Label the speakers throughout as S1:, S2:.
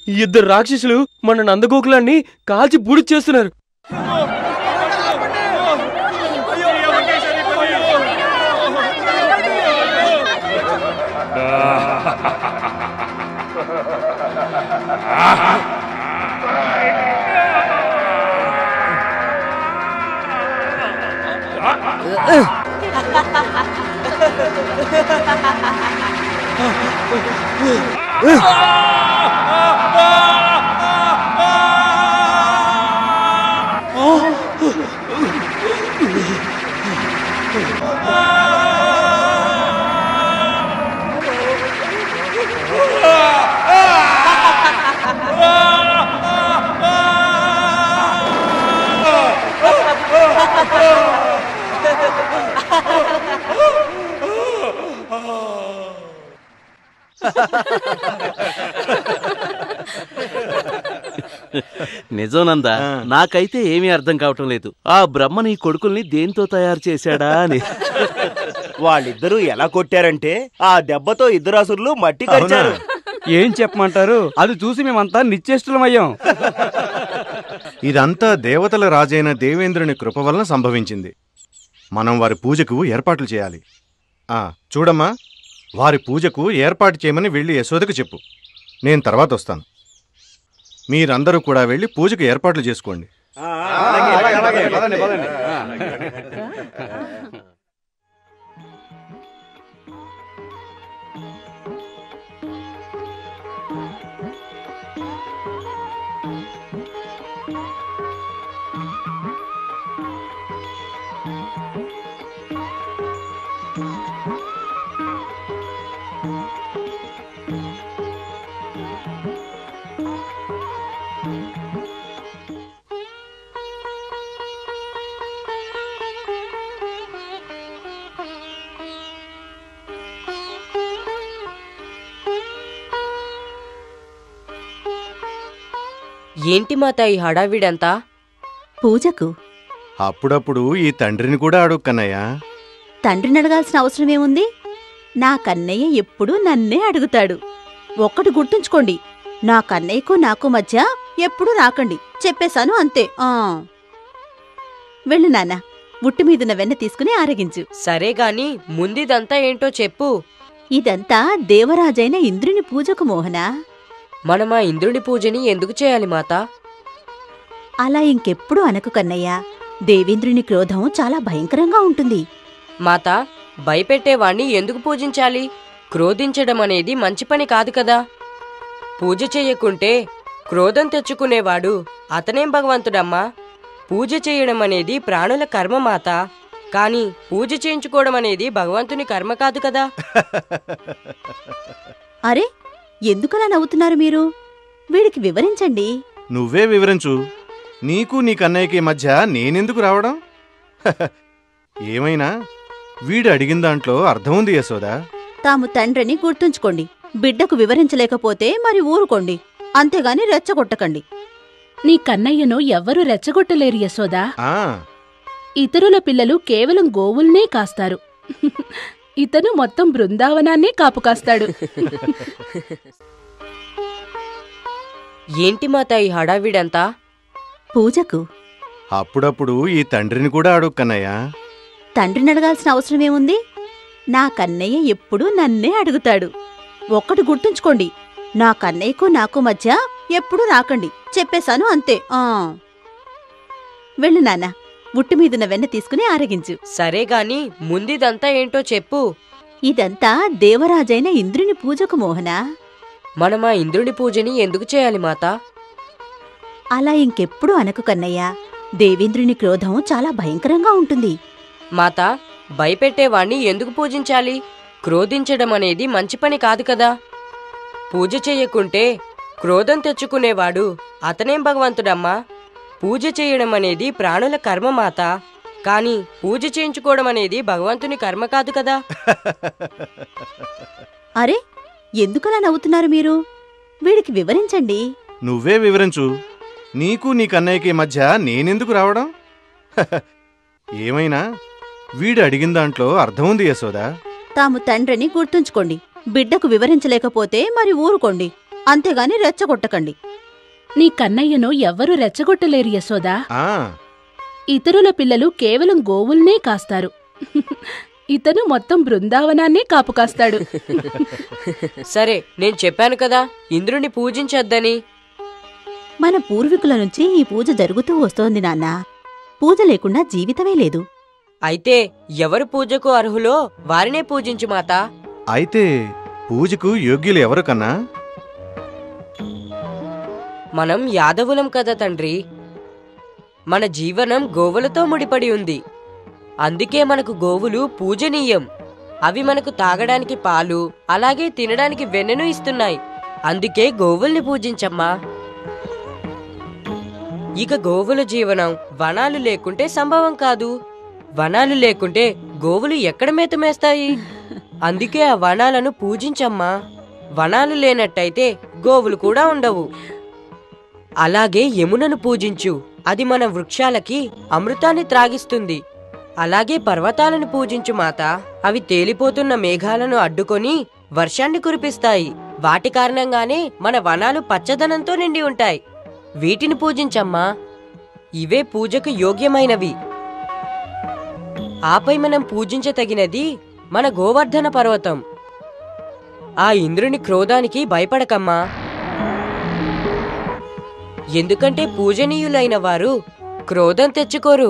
S1: ఇద్దరు రాక్షసులు మన నందగోకులాన్ని కాల్చి బూడి చేస్తున్నారు.
S2: నిజోనందా, నాకైతే ఏమీ అర్థం కావటం లేదు. ఆ బ్రహ్మ నీ కొడుకుల్ని దేంతో తయారు చేశాడా అని.
S3: వాళ్ళిద్దరూ ఎలా కొట్టారంటే ఆ దెబ్బతో ఇద్దరు అసురులు మట్టి కరిచారు.
S4: ఏం చెప్పమంటారు, అది చూసి మేమంతా నిశ్చేష్టులమయ్యాం.
S5: ఇదంతా దేవతల రాజైన దేవేంద్రుని కృప వలన సంభవించింది. మనం వారి పూజకు ఏర్పాట్లు చేయాలి. చూడమ్మా, వారి పూజకు ఏర్పాటు చేయమని వెళ్ళి యశోదకు చెప్పు. నేను తర్వాత వస్తాను. మీరందరూ కూడా వెళ్ళి పూజకు ఏర్పాట్లు చేసుకోండి.
S6: ఏంటి మాత ఈ హడావిడంతా?
S7: పూజకు.
S5: అప్పుడప్పుడు ఈ తండ్రిని కూడా అడుగు కన్నయ్య.
S7: తండ్రిని అడగాల్సిన అవసరమేముంది? నా కన్నయ్య ఎప్పుడూ నన్నే అడుగుతాడు. ఒక్కటి గుర్తుంచుకోండి, నా కన్నయ్యకు నాకు మధ్య ఎప్పుడూ రాకండి. చెప్పేశాను అంతే. వెళ్ళు నాన్న, ఉట్టు మీదున్న వెన్న తీసుకుని ఆరగించు.
S6: సరే గాని ముందిదంతా ఏంటో చెప్పు.
S7: ఇదంతా దేవరాజైన ఇంద్రుని పూజకు మోహనా.
S6: మనం ఆ ఇంద్రుని పూజని ఎందుకు చేయాలి మాతా?
S7: అలా ఇంకెప్పుడు అనకు కన్నయ్య. దేవేంద్రుని క్రోధం చాలా భయంకరంగా ఉంటుంది.
S6: మాతా, భయపెట్టేవాణ్ణి ఎందుకు పూజించాలి? క్రోధించడం అనేది మంచి పని కాదు కదా. పూజ చెయ్యకుంటే క్రోధం తెచ్చుకునేవాడు అతనేం భగవంతుడమ్మా. పూజ చేయడం అనేది ప్రాణుల కర్మ మాతా. కాని పూజ చేయించుకోవడం అనేది భగవంతుని కర్మ కాదు కదా.
S7: అరే, ఎందుకలా నవ్వుతున్నారు మీరు? వీడికి వివరించండి.
S5: నువ్వే వివరించు. నీకు నీ కన్నయ్యకి మధ్య నేనెందుకు రావడం? ఏమైనా వీడు అడిగిన దాంట్లో అర్థం ఉంది యశోదా.
S7: తాము తండ్రిని గుర్తుంచుకోండి. బిడ్డకు వివరించలేకపోతే మరి ఊరుకోండి, అంతేగాని రెచ్చగొట్టకండి.
S8: నీ కన్నయ్యను ఎవ్వరూ రెచ్చగొట్టలేరు యశోదా. ఇతరుల పిల్లలు కేవలం గోవుల్నే కాస్తారు. ఇతను మొత్తం బృందావనాన్నే కాపు కాస్తాడు.
S6: ఏంటి మాత ఈ హడావిడంతా?
S7: పూజకు.
S5: అప్పుడప్పుడు ఈ తండ్రిని కూడా అడుగు కన్నయ్య.
S7: తండ్రిని అడగాల్సిన అవసరమేముంది? నా కన్నయ్య ఎప్పుడూ నన్నే అడుగుతాడు. ఒక్కటి గుర్తుంచుకోండి, నా కన్నయ్యకు నాకు మధ్య ఎప్పుడూ రాకండి. చెప్పేశాను అంతే. వెళ్ళు నాన్న, ఉట్టు మీదున్న వెన్న తీసుకుని ఆరగించు.
S6: సరే గాని ముందిదంతా ఏంటో చెప్పు.
S7: ఇదంతా దేవరాజైన ఇంద్రుని పూజకు మోహనా.
S6: మనం ఆ ఇంద్రుని పూజని ఎందుకు చేయాలి మాతా?
S7: అలా ఇంకెప్పుడు అనకు కన్నయ్య. దేవేంద్రుని క్రోధం చాలా భయంకరంగా ఉంటుంది.
S6: మాతా, భయపెట్టేవాణ్ణి ఎందుకు పూజించాలి? క్రోధించడం అనేది మంచి పని కాదు కదా. పూజ చెయ్యకుంటే క్రోధం తెచ్చుకునేవాడు అతనేం భగవంతుడమ్మా. పూజ చేయడం అనేది ప్రాణుల కర్మ మాతా. కాని పూజ చేయించుకోవడం అనేది భగవంతుని కర్మ కాదు కదా.
S7: అరే, ఎందుకలా నవ్వుతున్నారు మీరు? వీడికి వివరించండి.
S5: నువ్వే వివరించు. నీకు నీ కన్నయ్యకి మధ్య నేనెందుకు రావడం? ఏమైనా వీడు అడిగిన దాంట్లో అర్థం ఉంది యశోదా.
S7: తాము తండ్రిని గుర్తుంచుకోండి. బిడ్డకు వివరించలేకపోతే మరి ఊరుకోండి, అంతేగాని రెచ్చగొట్టకండి.
S8: నీ కన్నయ్యను ఎవ్వరూ రెచ్చగొట్టలేరు యశోదా.
S5: ఆ
S8: ఇతరుల పిల్లలు కేవలం గోవుల్నే కాస్తారు. ఇతను మొత్తం బృందావనాన్నే కాపు కాస్తాడు.
S6: సరే, నేను చెప్పాను కదా ఇంద్రుని పూజించొద్దని.
S7: మన పూర్వీకుల నుంచి ఈ పూజ జరుగుతూ వస్తోంది నాన్నా. పూజ లేకుండా జీవితమే లేదు.
S6: అయితే ఎవరు పూజకు అర్హులో వారినే పూజించు మాతా.
S5: అయితే పూజకు యోగ్యులు ఎవరు కన్నా?
S6: మనం యాదవులం కదా తండ్రి. మన జీవనం గోవులతో ముడిపడి ఉంది. అందుకే మనకు గోవులు పూజనీయం. అవి మనకు తాగడానికి పాలు, అలాగే తినడానికి వెన్నెను ఇస్తున్నాయి. అందుకే గోవుల్ని పూజించమ్మా. ఇక గోవుల జీవనం వనాలు లేకుంటే సంభవం కాదు. వనాలు లేకుంటే గోవులు ఎక్కడ మేత మేస్తాయి? అందుకే ఆ వనాలను పూజించమ్మా. వనాలు లేనట్టయితే గోవులు కూడా ఉండవు. అలాగే యమునను పూజించు. అది మన వృక్షాలకి అమృతాన్ని త్రాగిస్తుంది. అలాగే పర్వతాలను పూజించు మాత. అవి తేలిపోతున్న మేఘాలను అడ్డుకొని వర్షాన్ని కురిపిస్తాయి. వాటి కారణంగానే మన వనాలు పచ్చదనంతో నిండి ఉంటాయి. వీటిని పూజించమ్మా. ఇవే పూజకు యోగ్యమైనవి. ఆపై మనం పూజించతగినది మన గోవర్ధన పర్వతం. ఆ ఇంద్రుని క్రోధానికి భయపడకమ్మా. ఎందుకంటే పూజనీయులైన వారు క్రోధం తెచ్చుకోరు.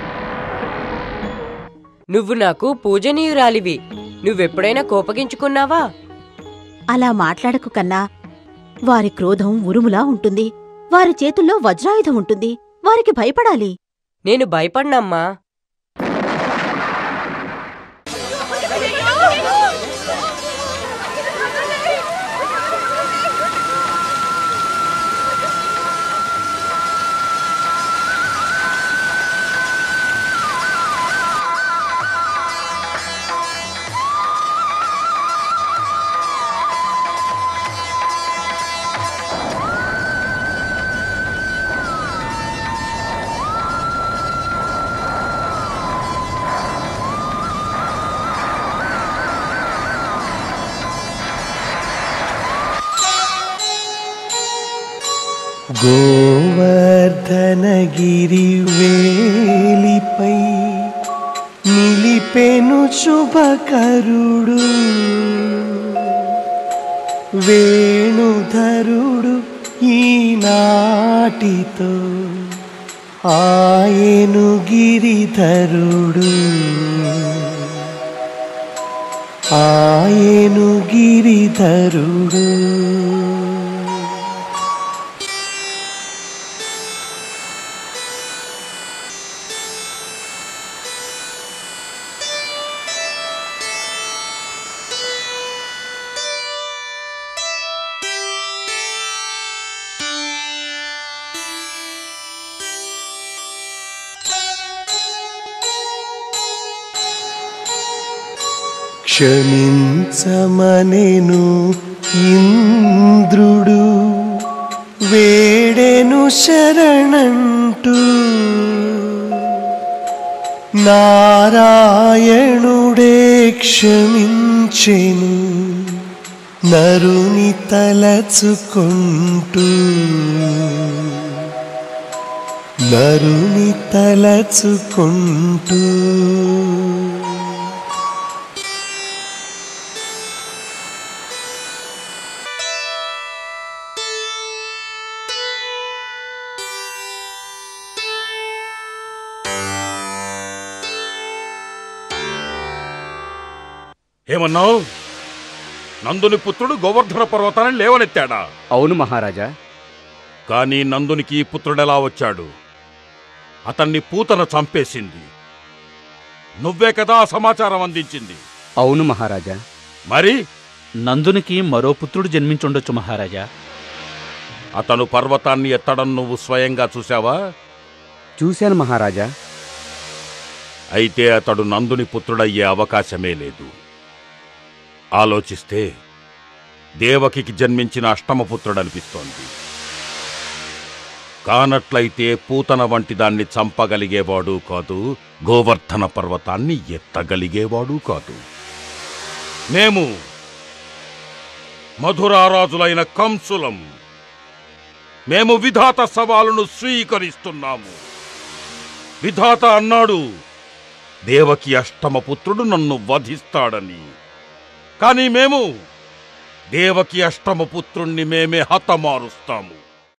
S6: నువ్వు నాకు పూజనీయురాలివి. నువ్వెప్పుడైనా కోపగించుకున్నావా?
S7: అలా మాట్లాడకు కన్నా. వారి క్రోధం ఉరుములా ఉంటుంది. వారి చేతుల్లో వజ్రాయుధం ఉంటుంది. వారికి భయపడాలి.
S6: నేను భయపడినమ్మా.
S9: గోవర్ధనగిరి వేలిపై నిలిపెను శుభకరుడు, వేణుధరుడు ఈనాటితో ఆయను గిరిధరుడు, ఆయను గిరిధరుడు. క్షమించమనెను ఇంద్రుడు, వేడెను శరణంటూ, నారాయణుడే క్షమించెను నరుని తలచుకుంటూ, నరుని తలచుకుంటూ.
S10: ఏమన్నావు? నందుని పుత్రుడు గోవర్ధన పర్వతాన్ని లేవనెత్తాడా?
S4: అవును మహారాజా.
S10: కానీ నందునికి పుత్రుడెలా వచ్చాడు? అతన్ని పూతన చంపేసింది. నువ్వే కదా ఆ సమాచారం అందించింది.
S4: అవును మహారాజా.
S10: మరి
S2: నందునికి మరో పుత్రుడు జన్మించుండొచ్చు మహారాజా.
S10: అతను పర్వతాన్ని ఎత్తడం నువ్వు స్వయంగా చూశావా?
S4: చూశాను మహారాజా.
S10: అయితే అతడు నందుని పుత్రుడయ్యే అవకాశమే లేదు. ఆలోచిస్తే దేవకికి జన్మించిన అష్టమపుత్రుడనిపిస్తోంది. కానట్లయితే పూతన వంటి దాన్ని చంపగలిగేవాడు కాదు, గోవర్ధన పర్వతాన్ని ఎత్తగలిగేవాడు కాదు. మధురారాజులైన కంసులం. మేము విధాత సవాలును స్వీకరిస్తున్నాము. విధాత అన్నాడు, దేవకి అష్టమ పుత్రుడు నన్ను వధిస్తాడని. కాని మేము దేవకి అష్టమ పుత్రుణ్ణి మేమే హతమారుస్తాము.